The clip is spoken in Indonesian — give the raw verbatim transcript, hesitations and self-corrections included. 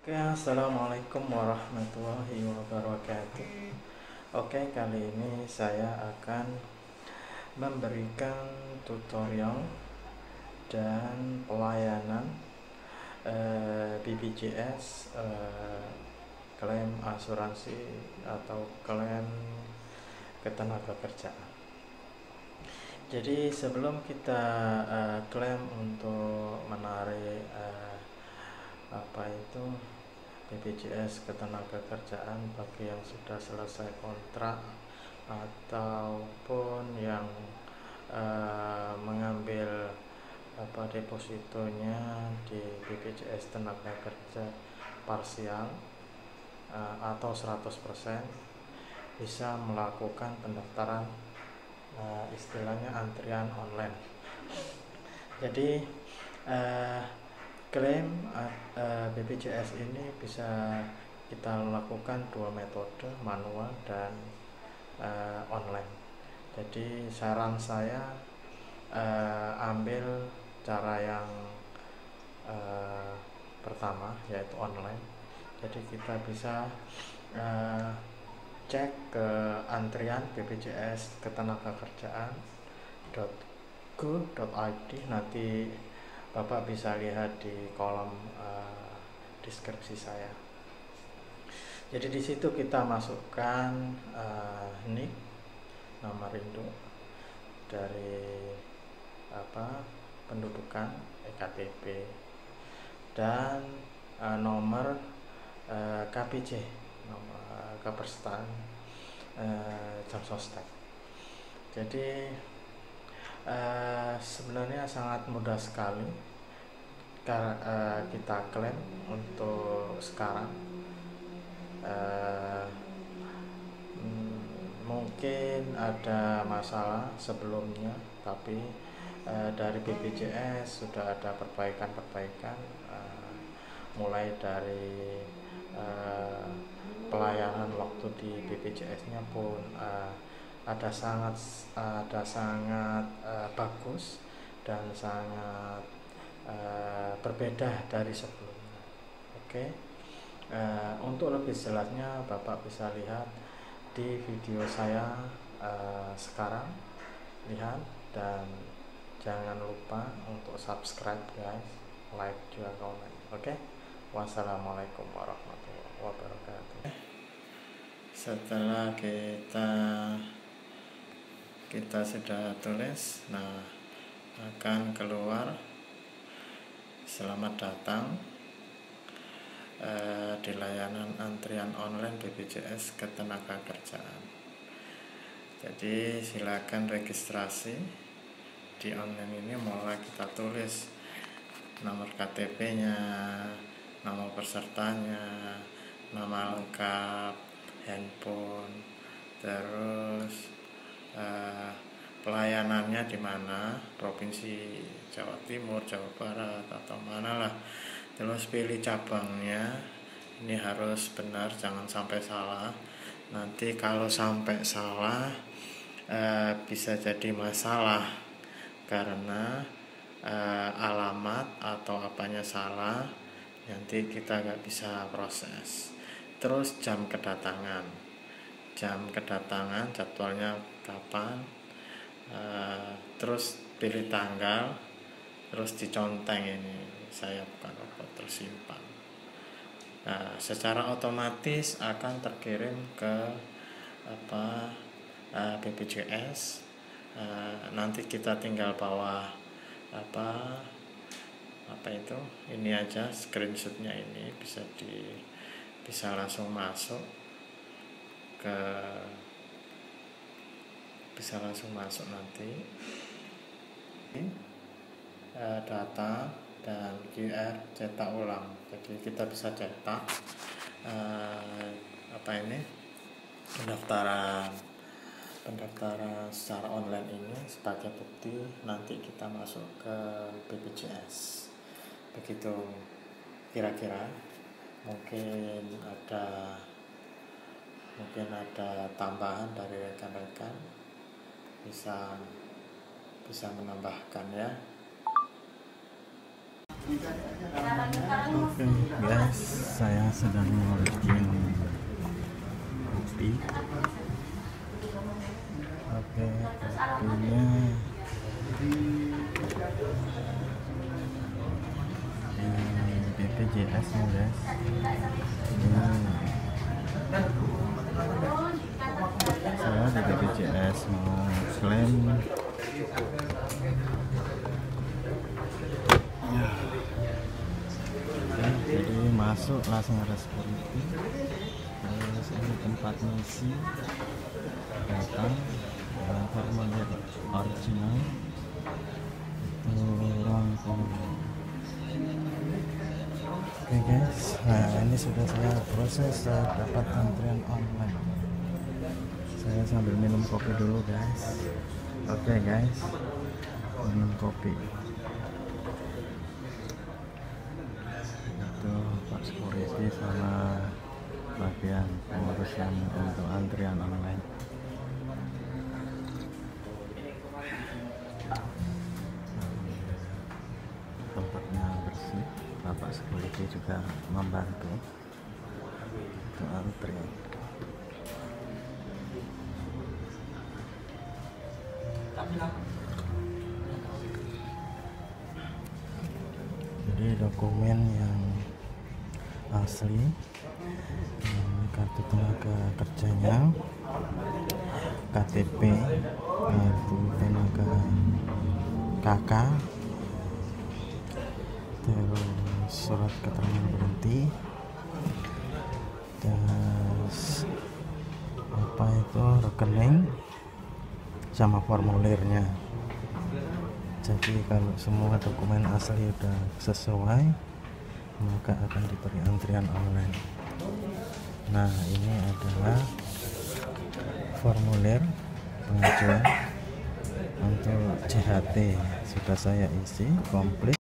Oke, assalamualaikum warahmatullahi wabarakatuh. Oke, kali ini saya akan memberikan tutorial dan pelayanan eh, B P J S, eh, klaim asuransi atau klaim ketenagakerjaan. Jadi sebelum kita eh, klaim untuk menarik eh, apa itu B P J S ketenagakerjaan bagi yang sudah selesai kontrak ataupun yang uh, mengambil apa depositonya di B P J S tenaga kerja parsial uh, atau seratus persen, bisa melakukan pendaftaran uh, istilahnya antrian online. Jadi uh, klaim uh, B P J S ini bisa kita lakukan dua metode, manual dan uh, online. Jadi saran saya uh, ambil cara yang uh, pertama, yaitu online. Jadi kita bisa uh, cek ke antrian B P J S ketenagakerjaan dot go dot i d, nanti Bapak bisa lihat di kolom uh, deskripsi saya. Jadi di situ kita masukkan uh, N I K, nomor induk dari apa pendudukan E K T P, dan uh, nomor uh, K P J, nomor uh, kepesertaan uh, jam sostek. Jadi uh, sebenarnya sangat mudah sekali karena uh, kita klaim untuk sekarang. Uh, mungkin ada masalah sebelumnya, tapi uh, dari B P J S sudah ada perbaikan-perbaikan, uh, mulai dari uh, pelayanan waktu di B P J S-nya pun uh, ada sangat ada sangat uh, bagus dan sangat uh, berbeda dari sebelumnya. Oke. Okay? Uh, untuk lebih jelasnya Bapak bisa lihat di video saya uh, sekarang. Lihat dan jangan lupa untuk subscribe guys, like juga komen. Oke. Okay? Wassalamualaikum warahmatullahi wabarakatuh. Setelah kita kita sudah tulis, nah akan keluar selamat datang Uh, di layanan antrian online B P J S ketenagakerjaan. Jadi silakan registrasi di online ini. Mulai kita tulis nomor K T P-nya, nama pesertanya, nama lengkap, handphone, terus uh, pelayanannya di mana, provinsi Jawa Timur, Jawa Barat atau mana lah. Terus pilih cabangnya, ini harus benar, jangan sampai salah. Nanti kalau sampai salah eh, bisa jadi masalah karena eh, alamat atau apanya salah, nanti kita nggak bisa proses. Terus jam kedatangan, jam kedatangan jadwalnya kapan, eh, terus pilih tanggal, terus diconteng ini. Saya bukan robot, tersimpan. Nah, secara otomatis akan terkirim ke apa uh, B P J S. Uh, nanti kita tinggal bawa apa apa itu ini aja, screenshotnya ini bisa di bisa langsung masuk ke bisa langsung masuk nanti uh, data dan Q R cetak ulang. Jadi kita bisa cetak uh, apa ini pendaftaran pendaftaran secara online ini sebagai bukti nanti kita masuk ke B P J S. Begitu kira-kira. Mungkin ada mungkin ada tambahan dari rekan-rekan, bisa bisa menambahkan ya. Oke guys, saya sedang bikin kopi. Oke, kopinya di B P J S nih guys. Ini saya di B P J S mau klaim ya. Jadi masuk langsung ada security, terus ini tempat misi, datang dengan formulir original, itu ruang tunggu. Oke guys, nah ini sudah saya proses, saya dapat antrian online. Saya sambil minum kopi dulu guys. Oke guys, minum kopi. Pak security sama bagian pengurusan untuk antrian online. Tempatnya bersih, Bapak security juga membantu untuk antri. Jadi dokumen yang asli, kartu tenaga kerjanya, K T P, kartu tenaga K K, terus surat keterangan berhenti, terus apa itu rekening sama formulirnya. Jadi kalau semua dokumen asli udah sesuai, maka akan diberi antrian online. Nah, ini adalah formulir pengajuan untuk C H T, sudah saya isi komplit.